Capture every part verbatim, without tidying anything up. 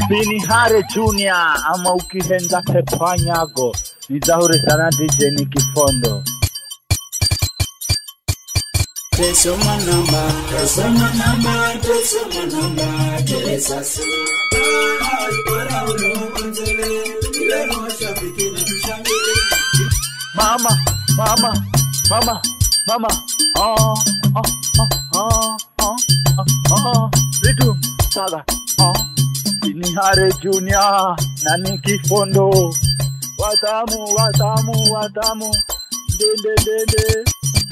BinHare Junior ama ukihenda tepanyago nizahure sana D J Nicky Phondo. Teso manamba, teso manamba, teso manamba, teso su. Mama, mama, mama, mama. Oh, oh, oh, oh, oh, oh, oh. Ritum, saga. Oh. BinHare Junior na Nicky Phondo. Watamu, watamu, watamu. De de de de.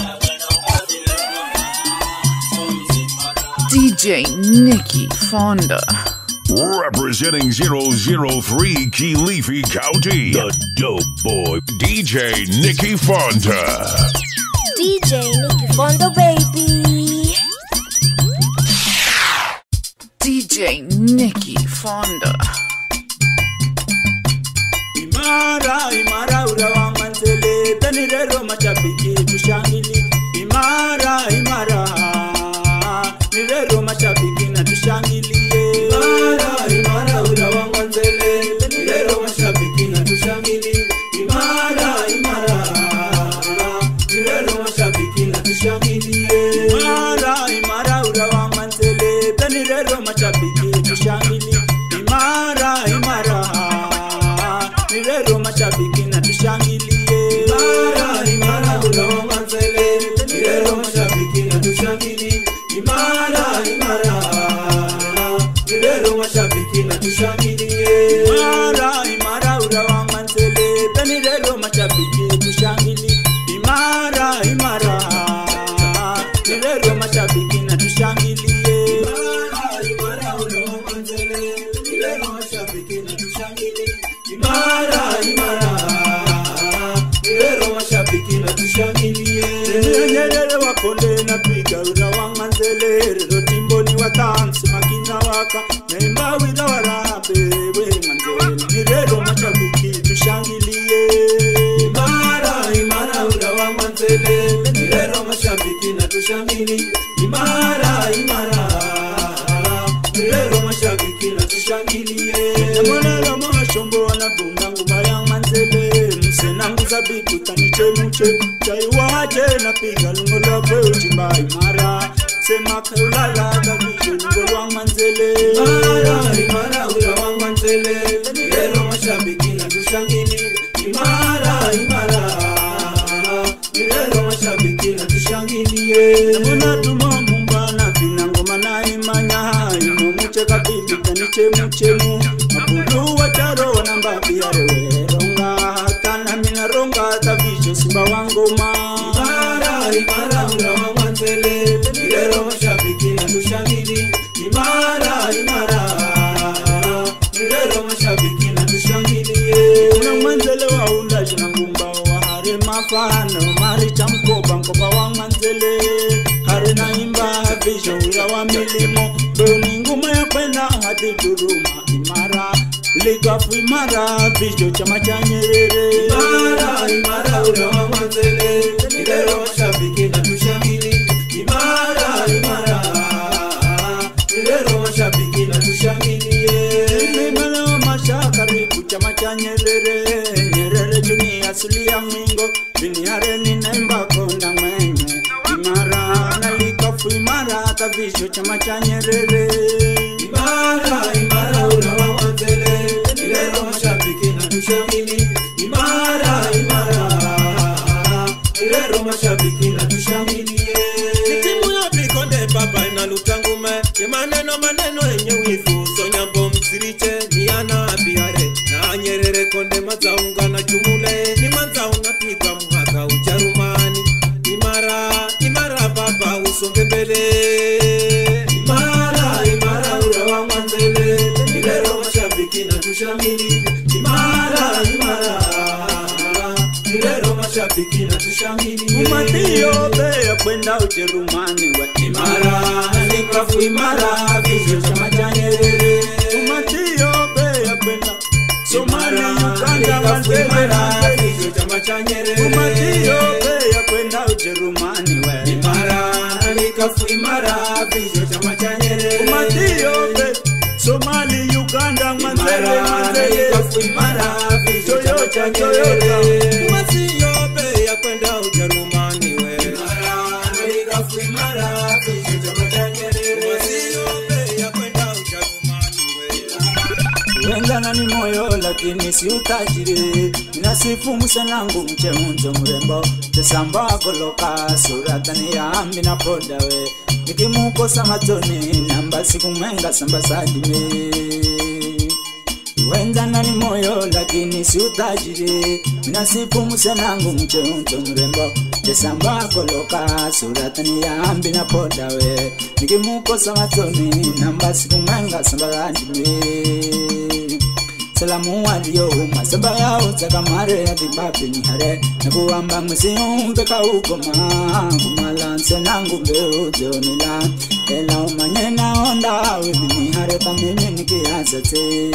D J Nicky Phondo. Representing zero zero three Kilifi County, the dope boy, D J Nicky Phondo. D J Nicky Phondo, baby. D J Nicky Phondo. Imara, imara, urawa manzele, benirero machabiki tushangili. Imara, imara, nirero machabiki na tushangili. Imara, imara, urawa manzele, benirero machabiki na tushangili. Imara, imara, nirero machabiki na tushangili. Imara, imara, urawa manzele, benirero machabiki tushangili. Imara, imara, nirero machabiki na tushangilie. Imara, imara, urawa manzele, nirero machabiki na tushangilie. Imara, imara, nirero machabiki na tushangilie. Imara, imara, urawa manzele, nirero machabiki tushangilie. Imara, imara, nirero machabiki na tushangilie. Imara, imara, urawa manzele, nirero machabiki na tushangilie. Imara, imara, nirero machabiki na tushangilie. Nyerere wakonde na piga urawa manzele, rero timboni watansi makina waka, naimba wida warabe we manzele, nirero machabiki tushangilie. Imara, imara, urawa manzele, nirero machabiki na tushangilie. Imara, imara, nirero machabiki na tushangilie. Mwana mwa shombo wana bunga nguma ya manzele, msena mzabibu taniche muche, chaiwaje na piga lungo la kweujimba. Imara, sema kaulala kabije lungo la manzele. Imara, imara, urawa manzele, nirero machabiki na tushangili. Imara, imara, nirero machabiki na tushangili. Mwana tuma mumba na vina ngoma na imanya, ino muche kabibu taniche muche mu. Mabulu wacharo wanamba biare we ronga, kana mina ronga tavisho simba wangoma. Imara, imara, urawa manzele, nirero machabiki na tushangili. Imara, imara, nirero machabiki na tushangili. Una manzele wa unda jina ngumba wa hare mafano, mari chamkoba mkoba wa manzele. Hare na imba visho urawa milimo, doni nguma ya kwenda hadi duruma. Imara, ligafu imara, visho chama cha Nyerere. Imara, imara, urawa manzele, nirero machabiki na tushangili. Imara, imara, nirero machabiki na tushangili. Imara mashakaribu chama cha Nyerere, Nyerere Junior asili ya mingo, BinHare ni naimba konda mwenye. Imara, na ligafu imara, tavisho chama cha Nyerere. Imara, imara, urawa manzele, nirero machabiki na tushangili. Imara, imara, nirero machabiki na tushangili. Nitimu ya pikonde baba ina lutangume, ye maneno maneno enye wifu, sonyambo msiriche, ni ana BinHare na Nyerere konde mazaunga na jumule, ni mazaunga piga mwaka Ujerumani. Imara, imara baba usonge mbele. Imara, imara, urawa manzele, nirero machabiki na tushangili. Imara, imara, nirero machabiki na tushangili. Umatiyo be kwenda Ujerumani we. Imara, likafu imara, visho chama cha Nyerere. Umatiyo be kwenda Somalia, Uganda, Tanzania, visho chama cha Nyerere. Umatiyo be kwenda Ujerumani we. Imara, likafu imara, visho chama cha Nyerere. Umatiyo be Somalia, Uganda, Mara Toyota Toyota Masiyope ya kwenda Ujerumani we Mara Amerika fui mara Masiyope ya kwenda Ujerumani we Wengana ni moyo lakini si utajiri Ninasifu msenangu mchemunzo mrembo Tesamba goloka suratani ya ambi na poda we Nikimukosa matoni namba siku mwenga samba sadime Wenzana ni moyo lakini si utajiri Ninasifu msenangu mcheunto mrembo Tesamba koloka suratani ya ambi na poda we Nikimukosa matoni namba siku mwenga samba sadime Salamu waliyo masamba ya utakamare ya dibapi nihare Nakuwamba msiumbe kaukoma Kumalanse nangu beuze onila Ela umanye na onda Webi nihare tamimi nikiasate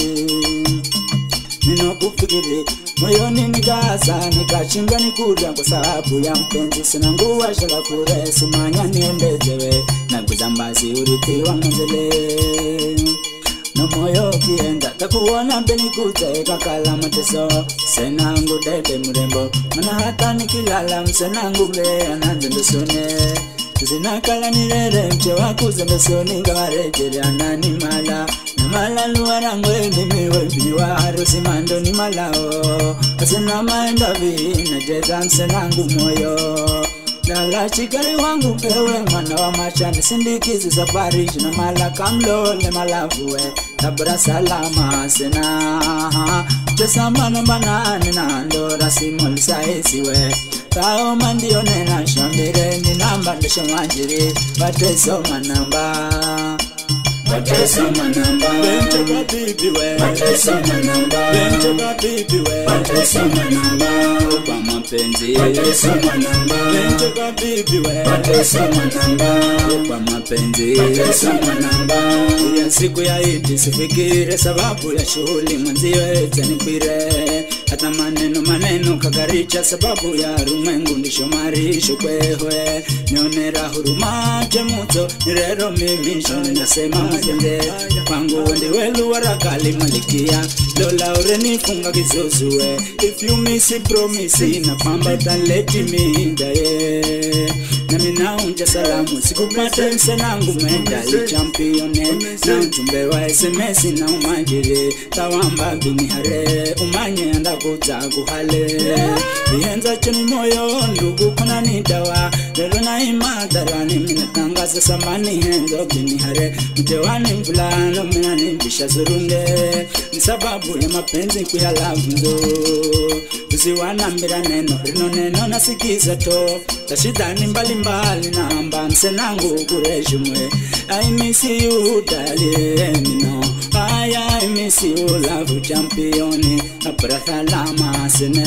Nino kufikiri moyoni nikasa Nikachimba nikuja kwa sababu ya mpenzi Sinangu washala kure simanya niendezewe Nakuzambasi uriti wa Mwanzele No moyo kienda takuona mbeni kute kakala mateso Senangu dede mrembo Mana hata nikilala msenangu mle ananze ndosone Zinakala nirere mchewa kuze ndosoni Ngawarejere anani mala Na mala luwa ngwe nimiwe biwa Harusi mando ni malao Asena maenda vi na jeza msenangu moyo Lala chikari wangu pewe mwana wa machani Sindikizi safari jina mala kamlole malavuwe Tabra salama sena Chesama namba nane na ndora simoli saisiwe Tao mandio nena shambire ni namba ndeshe manjiri Bateso manamba Bateso manamba Benche kwa bibi we Bateso manamba Benche kwa bibi we Bateso manamba Kwa mapenzi Bateso manamba Benche kwa bibi we Bateso manamba Kwa mapenzi Bateso manamba Ya siku ya iti sifikire sababu ya shughuli Mwanzio ete nipire Hata maneno maneno kagaricha sababu ya rumengu ndisho marisho kwehwe Nionera huruma chemuto nirero mimisho Ninasema mzende Pangu wende welu warakali malikia Lola ure nifunga kizozuwe If you miss it promise na pamba utaleti minda ye Na mina unja salamu sikupate msenangu medali champione Na mchumbe wa S M S na umajiri Tawamba BinHare umanye anda kuta kuhale Bienza choni moyo ndugu kuna nidawa Lelo na imadarani minatangaza samani henzo BinHare Mtewani mvulano mina nimbisha surunge Ni sababu ya mapenzi kuyalavunzo Usiwana mbira neno rino neno nasikiza to Tashidani mbali mbali na amba msenangu kurejumwe I miss you darling no I, I miss you love champion Apratha lama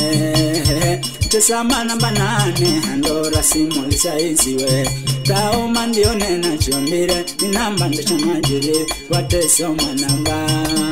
sene Chesama namba nane Andora simoli saisiwe Tao mandio nena chombire Ni namba ndesha majiri Wateso manamba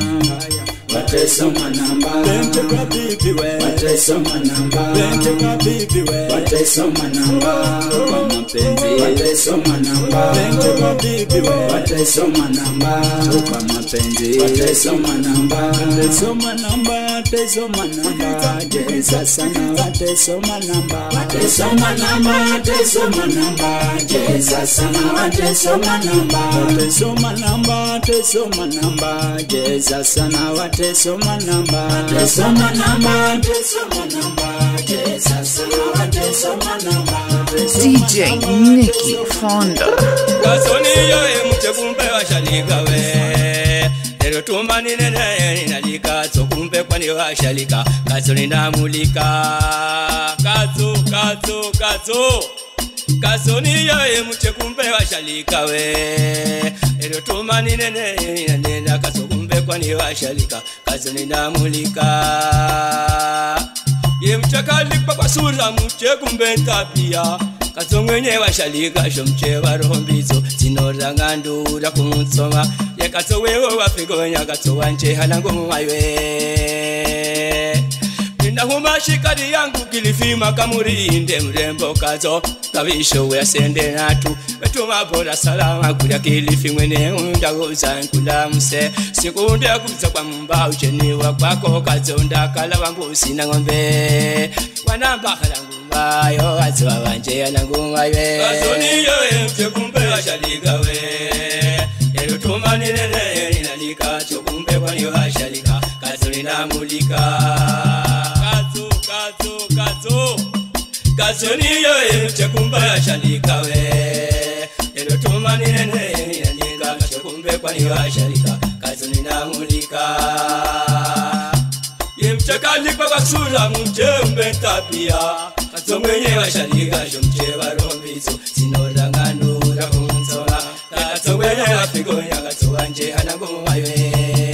Wateso manamba Benche kwa bibi we Wateso manamba Benche kwa bibi we Wateso manamba Kwa mapenzi Wateso manamba Benche kwa bibi we Wateso manamba Kwa mapenzi Wateso manamba Wateso manamba Wateso manamba Jeza sana Wateso manamba Wateso manamba Wateso manamba Jeza sana Wateso manamba Wateso manamba Wateso manamba Jeza sana Wateso Wateso manamba Wateso manamba Wateso manamba Jeza sana Wateso manamba D J Nicky Phondo Kasoni yoe mche kumbe washalika we Lero tumani nene ninalika So kumbe kwani washalika Kasoni namulika Kazo, kazo, kazo Kasoni yoe mche kumbe washalika we Lero tumani nene ninalika Kazo kumbe kwani washalika Kasoni namulika Ye mchakalipa kwa sura mche kumbe tabia Kasongwenye washalika shomche warombizo Sinora ngandura kumutsoma Ye kaso wewo wafigonya kaso wanche halangu mwaywe Inahuma shikari yangu kilifima kamurinde mrembo kazo kavisho we asende natu Betuma bora salama kuja kilifi mwene undagoza nkula mse Sikunde kuza kwa mba ucheniwa kwako kazo ndakala wambusi na ngombe Wanamba kalangumba yo azo wanje ya nangumba we Kazo niyo emche kumbe washalika we Yelu tuma nilele ninalika chokumbe kwa niyo washalika Kazo ninamulika Kazo, kazo, kazo Kazo niyo emche kumbe washalika we Yelu tuma nilele ninalika chokumbe kwa niyo washalika Kazo ninamulika Yemchakalikwa kwa sura mjembe tapia Kazo mwenye washalika jomche warombizo Sinoranganura kumzora Kazo mwenye wafigonya kazo wanje anagumwawe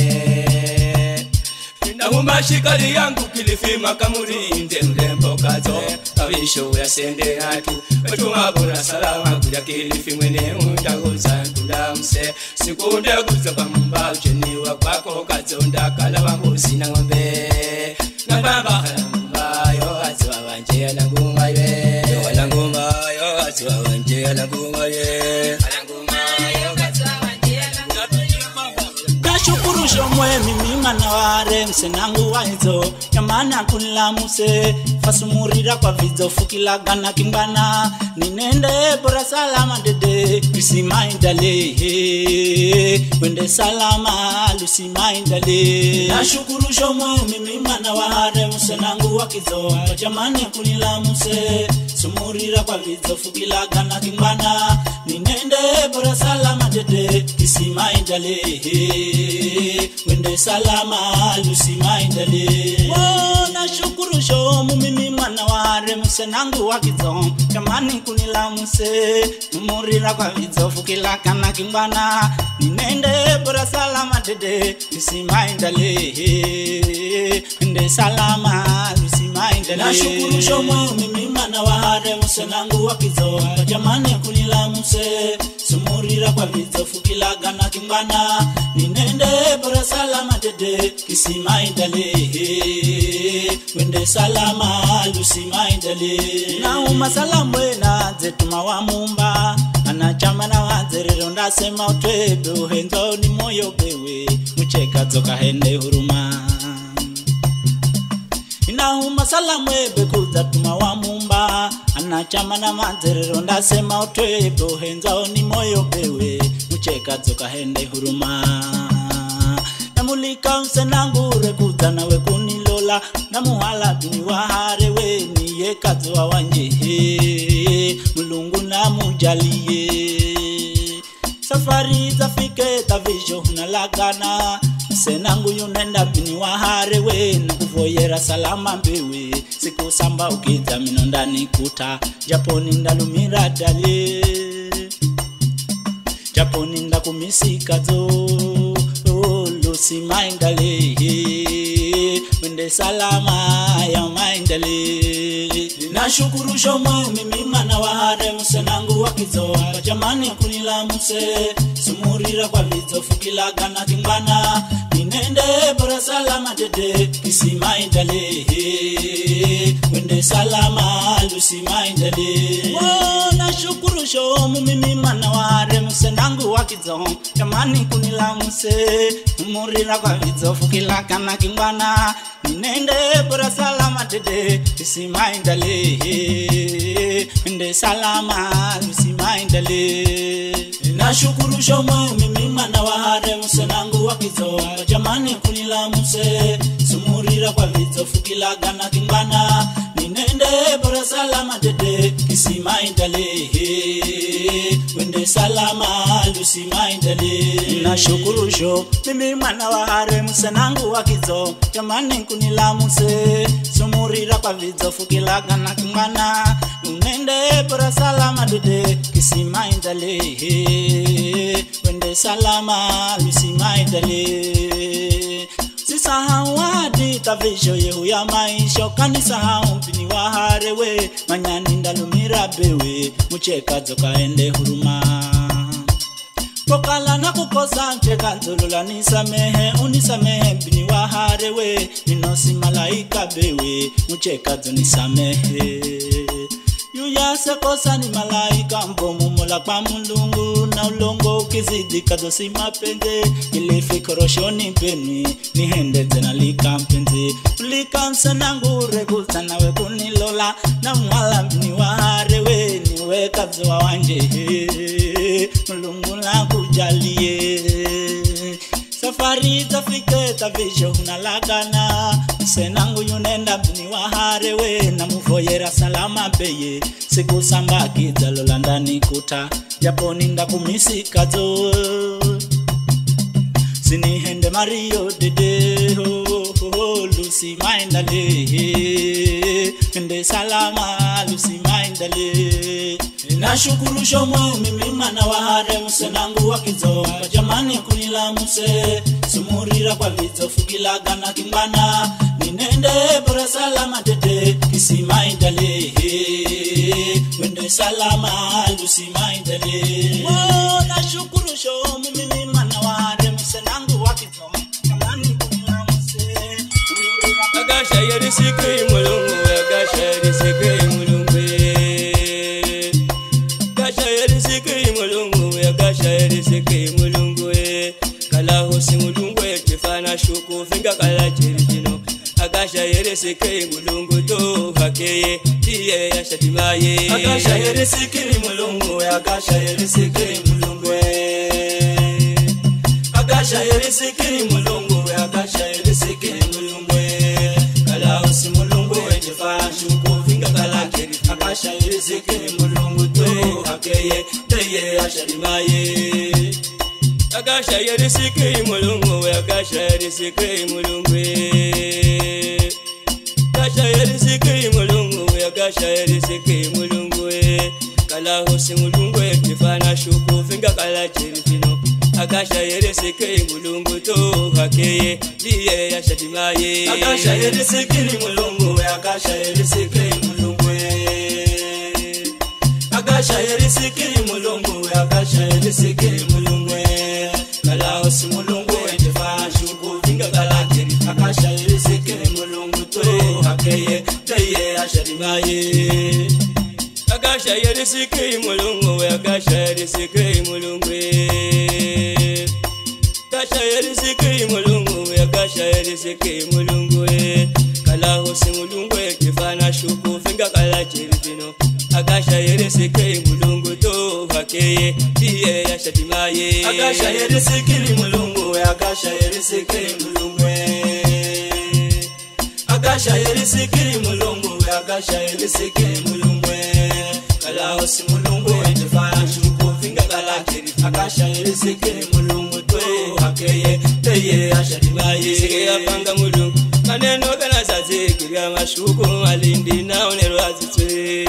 Inahuma shikari yangu kilifima kamurinde mrembo kazo Kavisho ya sende natu Betuma bora salama kuja kilifi mwene undagoza nkula mse Sikunde kuza kwa mba ucheniwa kwako kazo ndakala wambusi na ngombe Ngambamba kalangumba yo azo wanje alangumba ye Yo alangumba yo azo wanje alangumba ye Alangumba yo azo wanje alangumba ye Nashukuru shomwe mimi mana ware msenangu waizo Yamana kula muse Fasumurira kwa vizo fukilaga na kimbana Ninende bora salama dede Lusi maindale Wende salama Lusi maindale Nashukuru shomwe mimi mana ware msenangu wakizo Jamani kulila muse Sumurira kwa vizo fukilaga na kimbana Ninende bora salama dede Lusi maindale Wende salama Lusi maindale Nashukuru shomu mimi mana ware msenangu wakizo Jamani kunila muse Mumurira kwa vizo fukilaka na kimbana Ninende bora salama dede Lusi maindale Wende salama Lusi maindale Nashukuru shomu mimi mana ware msenangu wakizo Jamani kunila muse Sumurira kwa vizo fukilaka na kimbana Ninende bora salama dede Lusi maindale Wende salama Lusi maindale Na uma salamwe na zetuma wa mumba Anachama na wazerero ndasema utwebe Uhenzo ni moyo bewe Mcheka zoka hende huruma Inauma salamwe bekuza tuma wa mumba Anachama na wazerero ndasema utwebe Uhenzo ni moyo bewe Mcheka zoka hende huruma Namulika msenangu rekuza nawe kunilola Namuhala BinHare we niye kazo wa wanje Mulungu na mujalie Safari zafike tavisho hunalagana Msenangu yunenda BinHare we Nukuvoyera salama mbewe Siku samba ukiza minondani kuta Japoni ndalumira dale Japoni ndakumisika zo Lusi maindale Wende salama ya maindale Nashukuru shomwe mimi mana ware msenangu wakizo Jamani kunila muse Sumurira kwa vizo fukilaga na kimbana Ninende bora salama dede Lusi maindale Wende salama Lusi maindale Nashukuru shomwe mimi mana ware msenangu wakizo Jamani kunila muse Sumurira kwa vizo fukilaga na kimbana Ninende bora salama dede Lusi maindale Wende salama Lusi maindale Nashukuru shomwe mimi mana ware msenangu wakizo Jamani kunila muse Sumurira kwa vizo fukilaga na kimbana Ninende bora salama dede Lusi maindale Wende salama Lusi maindale Nashukuru sho mimi mana ware msenangu wakizo Jamani kunila muse Sumurira kwa vizo fukilaga na kimbana Ninende bora salama dede Lusi maindale Wende salama Lusi maindale Sisahau hadi tavisho yehu ya maisho Kanisahau BinHare we Manyani ndalumira bewe Mcheka zoka ende huruma Kokala na kukosa ncheka nzulula nisamehe unisamehe bini wahare we ninosi malaika bewe mcheka zunisamehe Yuyase kosa ni malaika mbomu mula kwa mulungu na ulongo kizidi kadosi mapenze ile fikoroshoni penwi ni hende tena lika mpenzi ulika msanangu rekuta nawe kunilola na mwala bini wahare we niwe kabzo wa wanje mulungu la kujalie safari tafike tavisho unalagana senangu yunenda bini wahare we na muvoyera salama beye siku sambaki zalola ndani kuta japo ninda kumisika zo sinihende Mario dede ho ho ho Lucy Mindale ende salama Lucy Mindale nashukuru shomo mimi mana wahare musenangu wakizoa jamani kunila muse sumurira kwa vizo fukilaga na kimbana ninende bora salama tete Lucy Mindale wende salama Lucy Mindale oh nashukuru shomo mimi mana wahare musenangu wakizoa jamani kunila muse agasha yeri sikri mulungu agasha yeri sikri mulungu Seke mulungu e kala hosi mulungu e kifana shuku finga kala chirikino agasha yere seke mulungu to hakeye tiye ya shatimaye agasha yere seke mulungu agasha yere seke mulungu e agasha yere seke mulungu agasha yere seke mulungu e kala hosi mulungu e kifana shuku finga kala chirikino agasha yere seke mulungu to hakeye tiye ya shatimaye Agasha yeri sikri mulungu we agasha yeri sikri mulungu we Agasha yeri sikri mulungu we agasha yeri sikri mulungu we kala hosi mulungu we kifana shuku finga kala chirifino agasha yeri sikri mulungu to hakeye diye ya shatimaye agasha yeri sikri mulungu we agasha yeri sikri mulungu we agasha yeri sikri mulungu we agasha yeri sikri mulungu we kala hosi mulungu ende fashuku vinga kala kiri akasha yeri sikri mulungu to hakeye teye asharimaye agasha yeri sikri mulungu we agasha yeri sikri mulungu we agasha yeri sikri mulungu we agasha yeri sikri mulungu we kala hosi mulungu kifana shuku vinga kala kiri vino agasha yeri sikri mulungu to hakeye tiye ya shatimaye agasha yeri sikri mulungu we agasha yeri sikri mulungu we agasha yeri sikri mulungu we agasha yeri sikri mulungu we kala hosi mulungu ende fashuku finga kala kiri agasha yeri sikri mulungu to hakeye tiye ya shatimaye sike apanga mulungu maneno kana zaze kiriya mashuku alindi naonero azitwe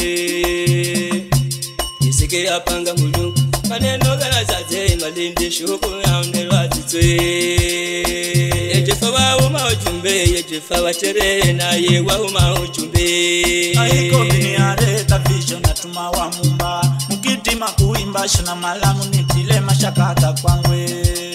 isike apanga mulungu maneno kana zaze malindi shuku naonero azitwe ejefa wa uma ujumbe ejefa wa tere na ye wa uma ujumbe aiko BinHare tavisho natuma wa mumba mukitima kuimba shina malamu nitile mashakata kwangwe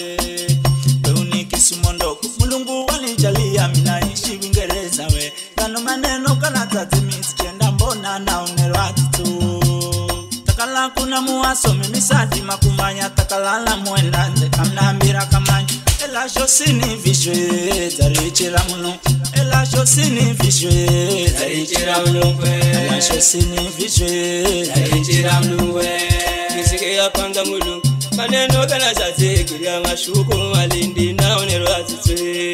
Sumondo mulungu walijalia minaishi Uingereza we kano maneno kana tatimisi chenda mbona naonerwa tu takala kuna muwaso mimi sadi makumanya takalala muendanze kamnambira kamanya ela shosini vishwe zarichira muno ela shosini vishwe zarichira muno ela shosini vishwe zarichira muno kisike apanga mulungu maneno kana zaze kiriya mashuku malindi naonero azitwe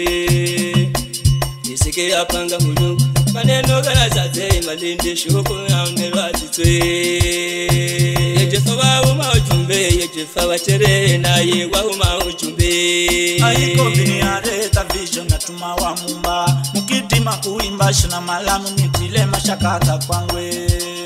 isike apanga mulungu maneno kana zaze malindi shuku naonero azitwe ejefa wa uma ujumbe ejefa wa tere na ye wa uma ujumbe aiko BinHare tavisho natuma wa mumba mukitima kuimba shina malamu nitile mashakata kwangwe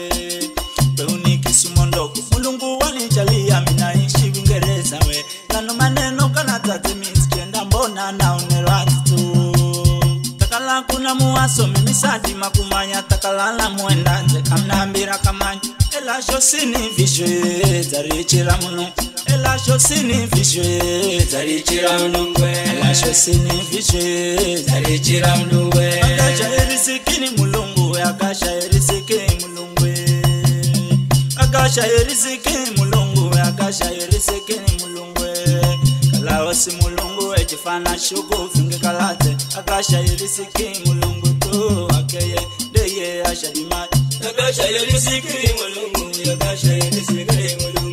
Sumondo mulungu walijalia minaishi Uingereza we kano maneno kana tatimisi chenda mbona naonerwa tu takala kuna muwaso mimi sadi makumanya takalala muendanze kamnambira kamanya ela shosini vishwe zarichira muno elasho sinifishwe zarichira mlungwe elasho sinifishwe zarichira mlungwe akasha erisikini mulungu akasha erisikini mulungu akasha erisikini mulungu akasha erisikini mulungu kala osi mulungu ejifana shugo finge kalate akasha erisikini mulungu to akeye deye ashadima akasha erisikini mulungu akasha erisikini mulungu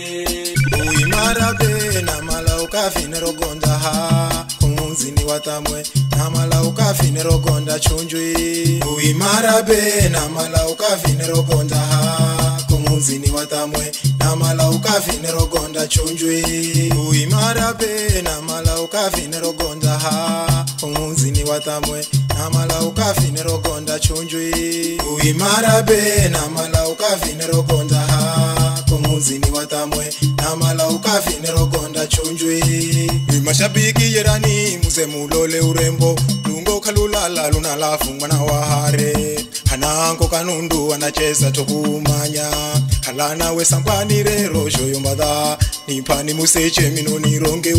Uimarabe na mala ukafine rogonda ha kumunzini watamwe na mala ukafine rogonda chunjwi Uimarabe na mala ukafine rogonda ha kumunzini watamwe na mala ukafine rogonda chunjwi Uimarabe na mala ukafine rogonda ha kumunzini watamwe na mala ukafine rogonda chunjwi Uimarabe na mala ukafine rogonda ha kumunzini watamwe na mala ukafine rogonda chunjwi Mashabiki yerani muze mulole urembo lungo kalulala lunalafu mwana wa hare hanango kanundu anacheza tokumanya halana we sampani rero joyo mbada nipani museche minoni ronge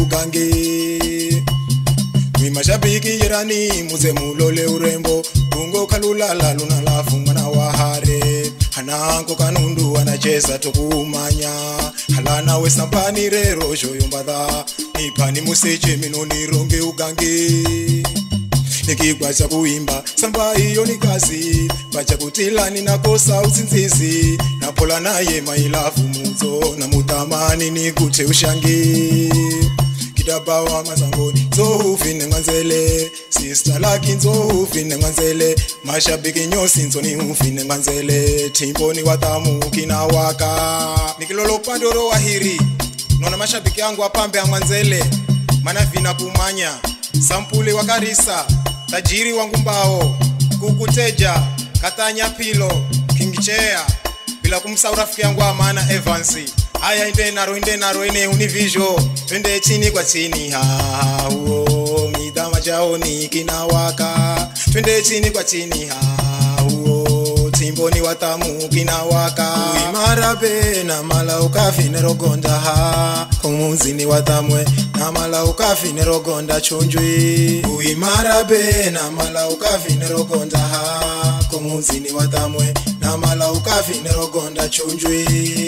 ugange Mashabiki yerani muze mulole urembo lungo kalulala lunalafu mwana wa hare hanango kanundu anacheza tokumanya halana we sampani rero joyo mbada nipani museche minoni ronge ugange nikigwacha kuimba samba iyo ni kazi bacha kutilani nakosa usinzizi napola naye mailafu muzo na mutamani nikute ushangi kidaba wa mazangoni zohufine Mwanzele sister laki zohufine Mwanzele mashabiki nyosi nzoni hufine Mwanzele timboni watamu kinawaka nikilolo pandoro wahiri nona mashabiki yangu apambe ya Mwanzele mana vina kumanya sampuli wakarisa tajiri wangu mbao kukuteja katanya pilo kingichea bila kumsahau rafiki yangu amana Evansi haya inde naro inde naro ine univisho twende chini kwa chini ha huo midama jaoni kinawaka twende chini kwa chini ha huo timboni watamu kinawaka Uimarabe na mala ukafine rogonda ha kumunzini watamwe na mala ukafine rogonda chunjwi Uimarabe na mala ukafine rogonda ha kumunzini watamwe na mala ukafine rogonda chunjwi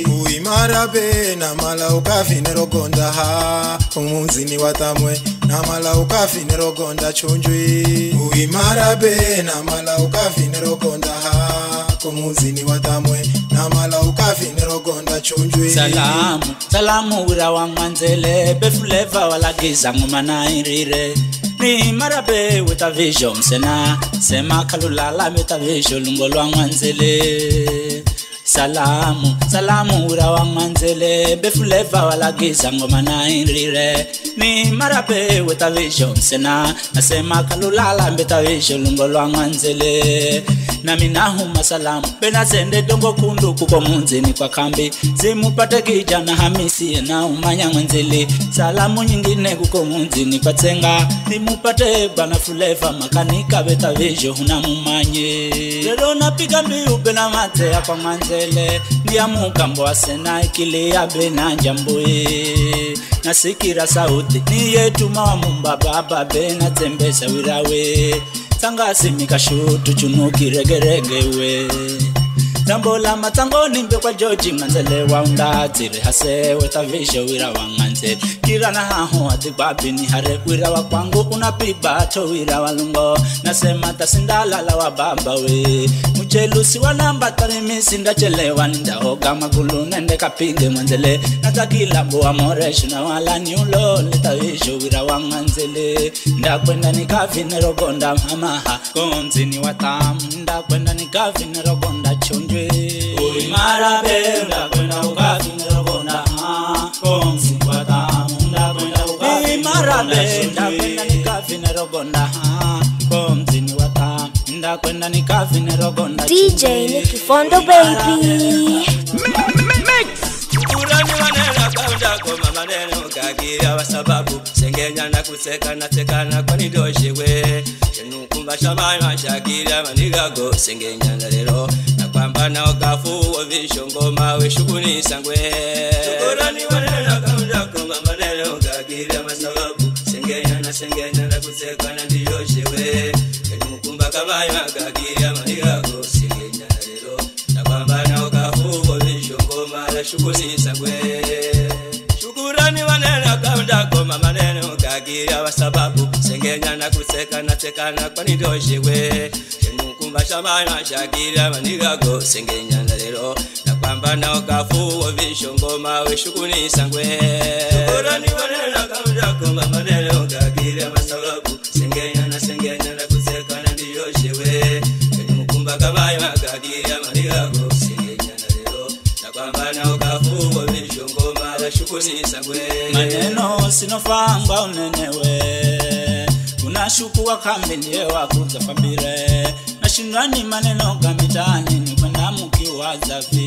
Uimarabe na mala ukafine rogonda ha kumunzini watamwe na mala ukafine rogonda chunjwi Uimarabe na mala ukafine rogonda ha kumunzini watamwe na mala ukafine rogonda chunjwi Salamu, salamu ura wa Mwanzele befuleva walagiza ngumana irire ni marabe with a vision sena sema kalulala with a vision lungo wa Mwanzele Salamu, salamu ura wa Mwanzele befuleva walagiza ngumana irire ni marabe with a vision sena sema kalulala with a vision lungo wa Mwanzele na minahu masalamu bena zende dongo kundu kuko munzini kwa kambi zimupate kijana Hamisi na umanya Mwanzele salamu nyingine kuko munzini kwa tenga zimupate bana fuleva makanika beta vejo huna mumanye lero napiga mbiu bena mate hapa Mwanzele ndia mukambo asena ikile ya bena njamboe nasikira sauti ni yetu mama baba bena tembesa wirawe Tanga simika shutu chunuki regeregewe Tambola matangoni mbe kwa George Mwanzele wa undatire hasewe tavisho wira wa Mwanzele Kira na haho atibabi ni hare wira wa kwangu unapiba to wira wa lungo Nasema tasindalala wa baba we Mchelusi wa namba tarimi sinda chelewa ninda hoga magulu nende kapinge Mwanzele Natakila mboa moreshu na wala ni ulole tavisho wira wa Mwanzele Nda kwenda nikafine rogonda mamaha Konzini watamu Nda kwenda nikafine rogonda chunjwe Uimarabe nda kwenda ukafine rogonda ha Konzini watamu Nda kwenda ukafine Uimarabe nda kwenda nikafine rogonda ha Konzini watamu Nda kwenda nikafine rogonda D J Nicky Phondo baby Urani wanena kaunda koma maneno kagira wasababu Sengenya na kuseka na tekana kwa nidoshewe Shenukumba shamai mashagira manigago Sengenya na lero na kwamba na okafu wa visho ngoma we shukuni sangwe Urani wanena kaunda kaunda koma maneno gagira masababu sengenya na sengenya na kuseka na ndiyoshewe mukumba kabaya gagira manigago sengenya lero na kwamba na ukafugo vishongo mara shughuli sangwe shukurani maneno kaunda koma maneno gagira masababu sengenya na kuseka na tekana kwa ndiyoshewe mukumba shamaya gagira manigago sengenya lero kwamba na ukafuo vishongo mawe shughuli sangwe shukurani maneno kaunda koma maneno gagira masababu sengenya na sengenya na kuseka na ndiyoshewe mukumba kabayo gagira manigago sengenya na lero na kwamba na ukafuo vishongo mawe shughuli sangwe maneno sinofangwa unenewe unashuku wakambi ndiye wakuza fambire nashindani maneno gamitani nikwenda mukiwaza vi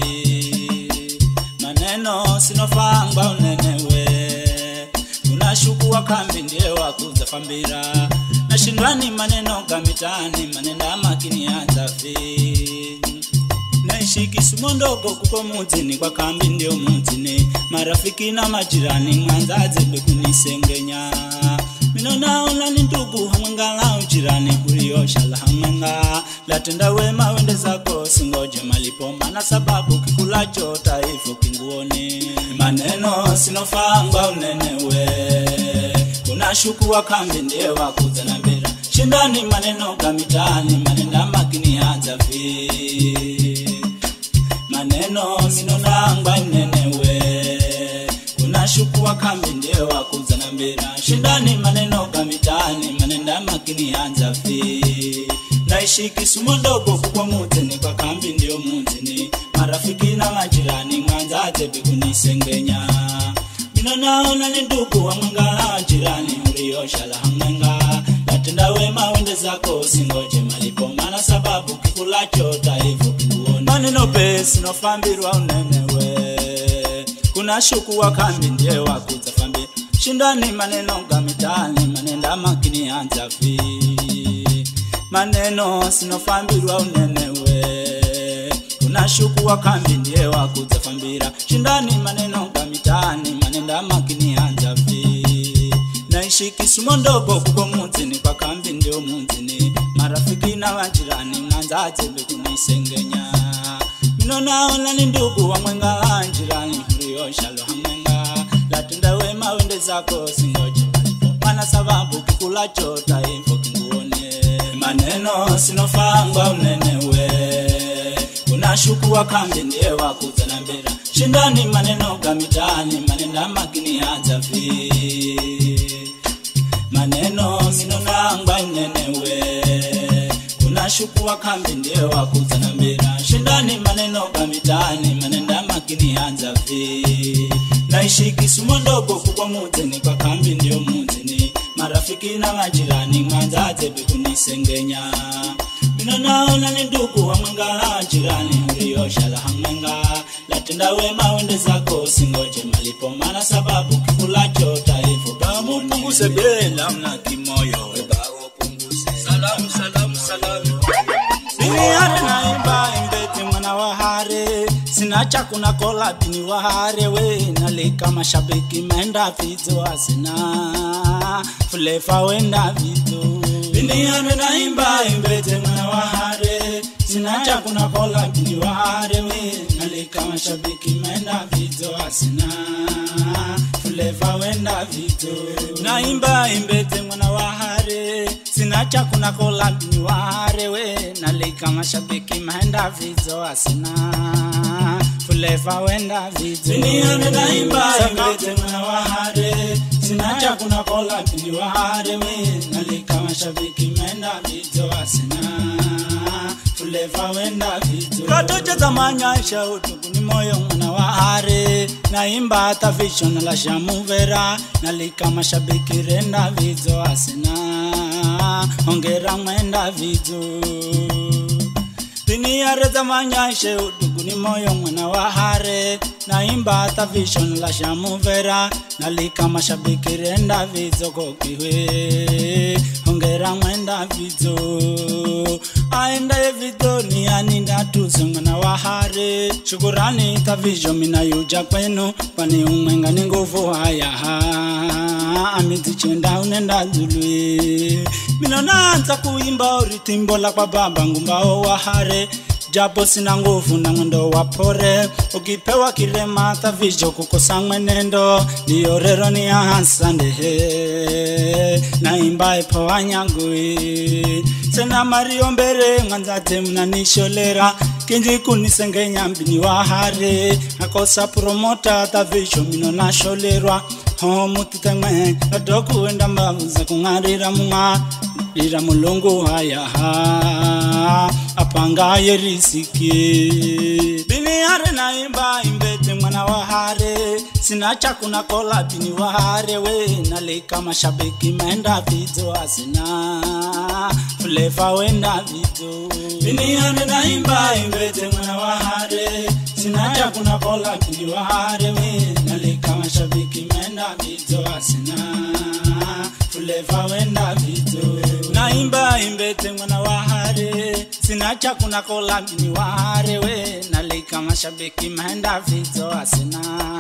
maneno sinofangwa unenewe unashuku wakambi ndiye wakuza fambira nashindani maneno gamitani manenda makini anza vi naishiki sumo ndogo kuko muzini kwa kambi ndio muzini marafiki na majirani mwanzaze bekunisengenya mino naona ni ndugu hamwengala ujirani kuliyoshala hamwenga latenda wema wende zako singoje malipo mana sababu kikulacho taifu kinguone maneno sinofangwa unenewe unashuku wakambi ndiye wakuza na mbira shindani maneno gamitani manenda makini anza vi maneno mino nangwa unenewe unashuku wakambi ndiye wakuza na mbira shindani maneno gamitani manenda makini anza vi naishiki sumo ndogo kwa muzini kwa kambi ndio muzini marafiki na majirani mwanzaze bikunisengenya mino naona ni ndugu wa mwengala jirani uliyoshala hamwenga latenda wema wende zako singoje malipo mana sababu kikulacho taifu kinguone maneno pesi nofambirwa unenewe kuna shuku wakambi ndiye wakuza fambi shindani maneno gamitani manenda makini anza vi maneno sinofambirwa unenewe kuna shuku wakambi ndiye wakuza fambira shindani maneno gamitani manenda makini anza vi naishiki sumo ndogo kuko muzini kwa kambi ndio muzini marafiki na majirani mwanzaze bekunisengenya mino naona ni ndugu wa mwengala jirani uliyoshala hamwenga latenda wema wende zako singoje malipo mana sababu kikulacho taifu kinguone maneno sinofangwa unenewe unashuku wakambi ndiye wakuza na mbira shindani maneno gamitani manenda makini anza vi maneno mino nangwa unenewe unashuku wakambi ndiye wakuza na mbira shindani maneno gamitani manenda makini anza vi naishiki sumo ndogo kwa muzini kwa kambi ndio muzini marafiki na majirani mwanzaze bikunisengenya mino naona ni ndugu wa mwengala jirani uliyoshala hamwenga latenda wema wende zako singoje malipo mana sababu kikulacho taifu damu punguse bela mna kimoyo webao punguse salamu salamu salamu BinHare naimba imbete mwana wa hare sinacha kuna kola bini wa hare we nalika mashabiki maenda vizo asina fulefa wenda vizo BinHare naimba imbete mwana wa hare sinacha kuna kola bini wa hare we nalika mashabiki maenda vizo asina fulefa wenda vizo naimba imbete mwana wa hare sinacha kuna kola bini wa hare we nalika mashabiki maenda vizo asina fulefa wenda vizo BinHare naimba imbete mwana wa hare sinacha kuna kola bini wa hare we nalika mashabiki maenda vizo asina fulefa wenda vizo katocha zamanyasha utukuni moyo mwana wa hare naimba hata vision la shamuvera nalika mashabiki renda vizo asina ongera mwenda vizo BinHare zamanyasha utukuni moyo mwana wa hare naimba hata vision la shamuvera nalika mashabiki renda vizo kokiwe ongera mwenda vizo aenda evidoni aninda tuzungana wahare shukurani tavijo mina yuja kwenu kwani umwenga ni nguvu haya amitichenda unenda zulwe minonanza kuimba uritimbo la kwa baba ngumbao wahare japo sina nguvu na mwendo wapore ukipewa kirema tavijo kukosa mwenendo ndiyo rero ni ahansandehe na imba epo wanyangui sena mario mbere mwanzate mnanisholera kinji kunisengenya mbini wahare akosa promota tavijo mino nasholerwa homu kitengwe adoku enda mbavuza kungarira munga ira mulungu haya apanga yerisiki BinHare na imba imbete mwana wahare sinacha kuna kola bini wahare we nalika mashabiki menda video asina flefa wenda video BinHare na imba imbete mwana wahare sinacha kuna kola bini wahare we nalika mashabiki menda video asina flefa wenda video na imba imbete mwana wahare sinacha kuna kola bini wahare we nalika mashabiki menda video asina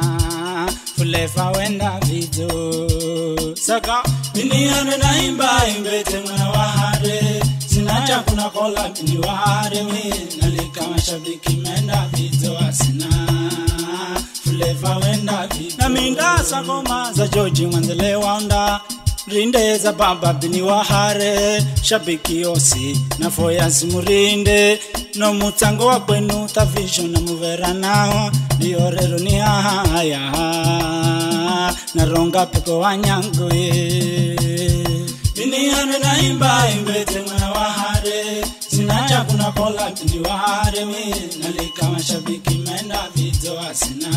flefa wenda video saka BinHare na imba imbete mwana wahare sinacha kuna kola bini wahare we nalika mashabiki menda video asina flefa wenda video na minda sakoma za George Mwanzele wanda rinde za baba BinHare shabiki osi na foya simurinde no mutango wa kwenu tavision na muvera nao ndiyo rero ni haya na ronga peko wanyangwe BinHare na imba imbete mwana wahare sinacha kuna kola BinHare we nalika mashabiki menda video asina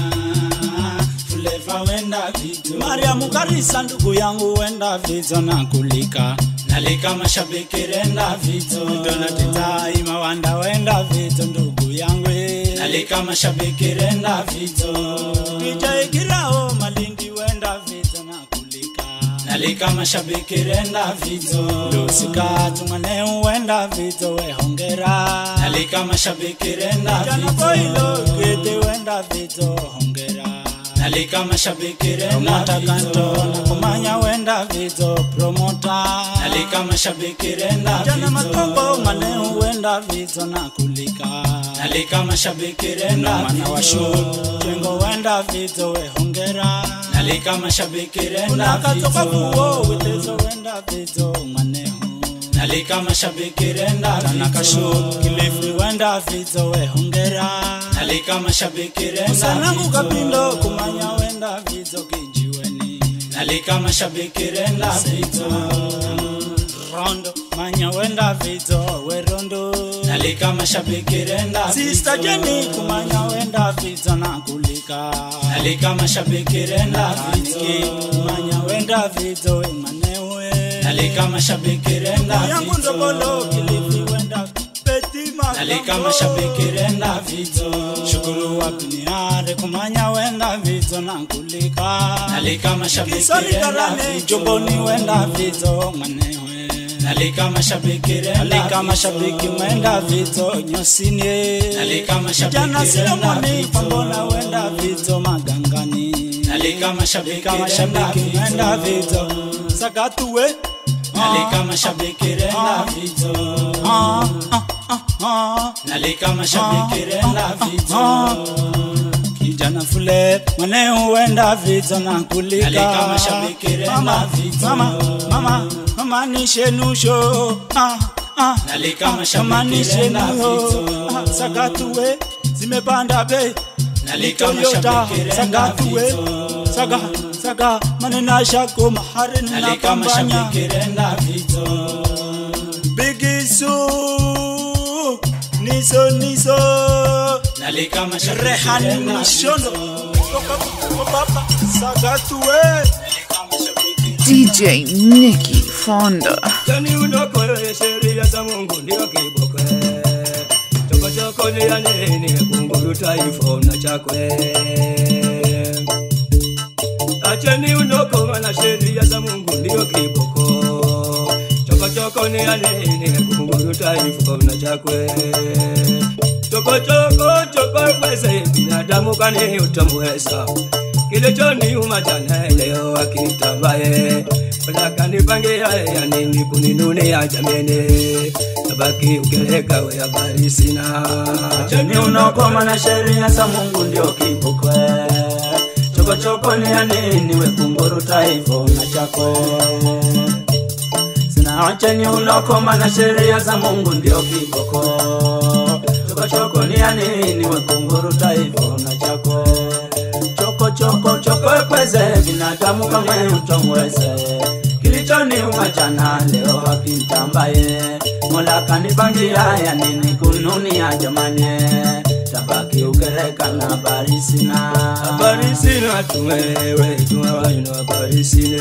flefa wenda video Maria Mukarisa ndugu yangu wenda video na kulika nalika mashabiki renda video Donatita ima wanda wenda video ndugu yangu nalika mashabiki renda video Ija ikirao malindi wenda video na kulika nalika mashabiki renda video Lusika tumane wenda video we hongera nalika mashabiki renda video Jana boilo gete wenda video hongera nalika mashabiki renda video na kumanya wenda video promota nalika mashabiki renda video jana matombo mane wenda video na kulika nalika mashabiki renda mana washu jengo wenda video we hongera nalika mashabiki renda video kuo witezo wenda video mane nalika mashabiki renda video kashu kilifi wenda video we hongera nalika mashabiki renda sanangu kapindo kumanya wenda video kijiweni nalika mashabiki renda video rondo manya wenda video we rondo nalika mashabiki renda video sister Jenny kumanya wenda video na kulika nalika mashabiki renda video kumanya wenda video we manewe nalika mashabiki renda yangu ndobolo kilifi wenda nalika mashabiki renda video shukuru wa BinHare kumanya wenda video na kulika nalika mashabiki renda video joboni wenda video manewe nalika mashabiki renda nalika mashabiki wenda video nyosini nalika mashabiki jana sio mwani pambona wenda video magangani nalika mashabiki wenda video sakatuwe nalika mashabiki renda video nalika mashabiki renda video kijana fule mane wenda video na kulika nalika mashabiki renda video mama mama mama nishenusho ah ah nalika mashabiki renda video sakatuwe zimepanda bei nalika mashabiki renda video saga saga manena shako mahare nalika mashabiki renda video bigisu niso niso nalika mashabiki rehani mishondo papa saga tuwe D J Nicky Phondo Jani unoko sheria za Mungu ndio kiboko choko choko ni ya nini kunguru taifa na chakwe Acheni unoko na sheria za Mungu ndio kiboko choko choko ni ya nini kunguru utaifu na chakwe choko choko choko kwese binadamu kani utamweza kile choni umachana leo akinitambaye wala kanipangia ya nini kuninune ya jamene tabaki ukeleka we habari sina choni unokoma na sheria za Mungu ndio kibokwe choko choko ni ya nini we kunguru taifu na chako sina choni unokoma na sheria za Mungu ndio kiboko choko choko ni ya nini we kunguru taifu na chako choko choko choko kweze binadamu kama utomweze kilichoni umachana leo hakintambaye mola kanipangia ya nini kununia jamani tabaki ukereka na habari sina habari sina tumewe tumewaino habari sine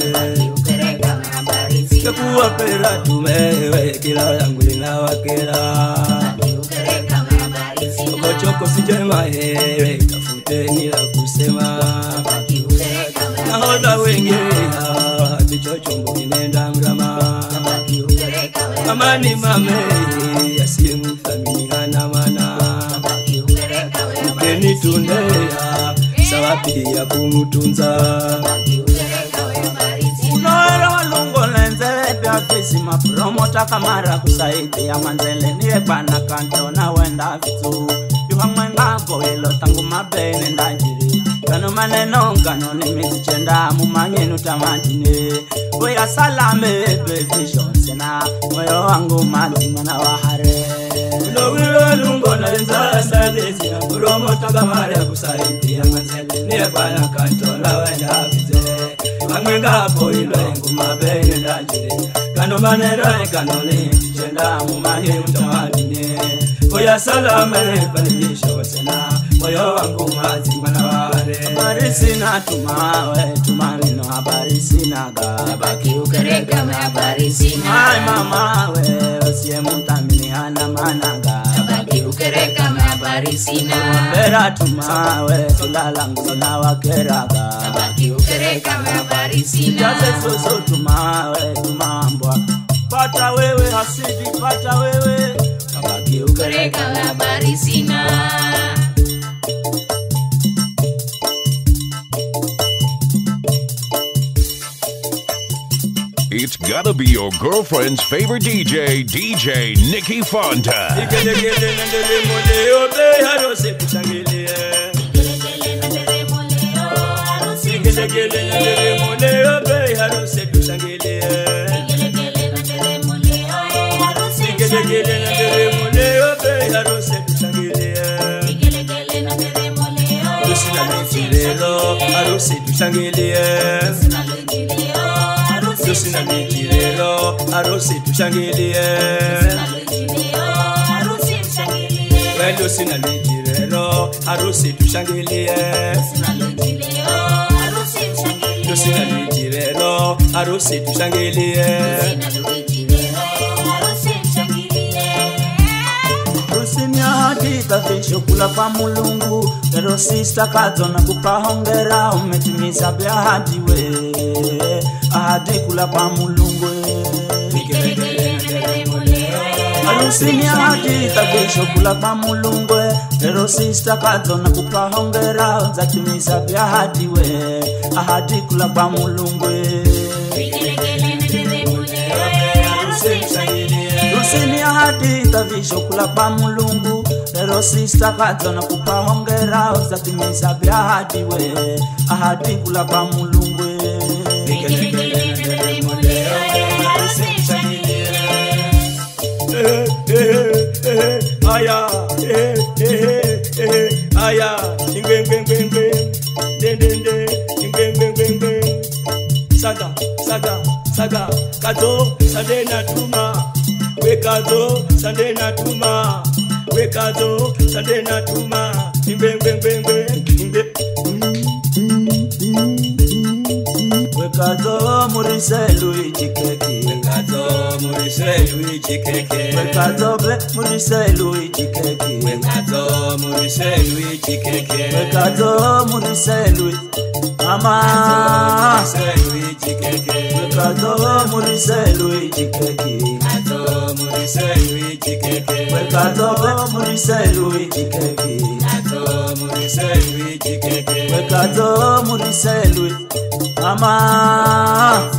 ukereka na habari sina kuwa pera tumewe kila langu linawakera ukereka na habari sina choko choko sijema hewe tafuteni la kusema ukereka na nahodha wengine hawa vichochombo kinenda mrama ukereka na amani mame yasimu thamini hana mana ukereka na ukeni tunea sawapi ya kumutunza ukereka na habari sina unoera walungo lenze pia fisi mapromota kamara kusaidia Mwanzele niye bana kanto na wenda vitu yuha mwenga boelo tangu mabene ndajiri kano maneno ngano ni mizichenda mumanyenu tamatine Oya salame vision sena moyo wangu mazima na wahare Ulowilo lungo na lenza sadezi na promota kamara kusaidia Mwanzele niye bana kanto na wenda vitu Mwenga boilo engu mabene ndajiri kano maneno ngano ni mizichenda mumanyenu tamatine Oya salame vision sena moyo wangu mazima na wahare habari sina tumawe tumanino habari sina ga baki ukereka na habari sina ai mama we usiye mtamini hana managa baki ukereka na habari sina bera tumawe tulalangu na wakeraga baki ukereka na habari sina jaze soso tumawe tumambwa pata wewe hasidi pata wewe baki ukereka na habari sina It's gotta be your girlfriend's favorite D J, D J Nicky Phondo. Igelegele nendele moleo be harose kushangilie Igelegele nendele moleo harusi Igelegele nendele moleo be harose kushangilie Igelegele nendele moleo harusi Igelegele nendele moleo be harose kushangilie Igelegele nendele moleo Lusina lejirelo harose tushangilie Lusina lejirelo harusi Lusina lejirelo harose tushangilie Wendo sina lejirelo harusi tushangilie Lusina lejirelo harusi tushangilie Rusini ahadi tafisho kula kwa mulungu Ero sister kazo na kupahongera umetimiza bia ahadi we ahadi kula kwa mulungu Rusini ahadi tafisho kula kwa mulungu Ero sister kazo na kupahongera umetimiza bia ahadi we ahadi kula kwa mulungu Rusini ahadi tavisho kula pa mulungu Lero sister kazo na kupahongera uzatimiza bia ahadi we ahadi kula pa mulungu Aya eh eh eh aya ingwe ngwe ngwe ngwe dende ingwe ngwe ngwe ngwe saga saga saga kazo sande na tuma we kazo sande na tuma we kazo sande na tuma ingwe ngwe ngwe ngwe ingwe we kazo murise Luigi keke we kazo murise Luigi keke we kazo be murise Luigi keke we kazo murise Luigi keke we kazo murise Luigi mama Luigi keke we kazo murise Luigi keke kazo murise muriselu ichikeke wekato muriselu ichikeke kato muriselu ichikeke wekato muriselu mama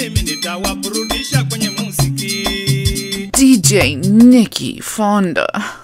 D J Nicky Phondo.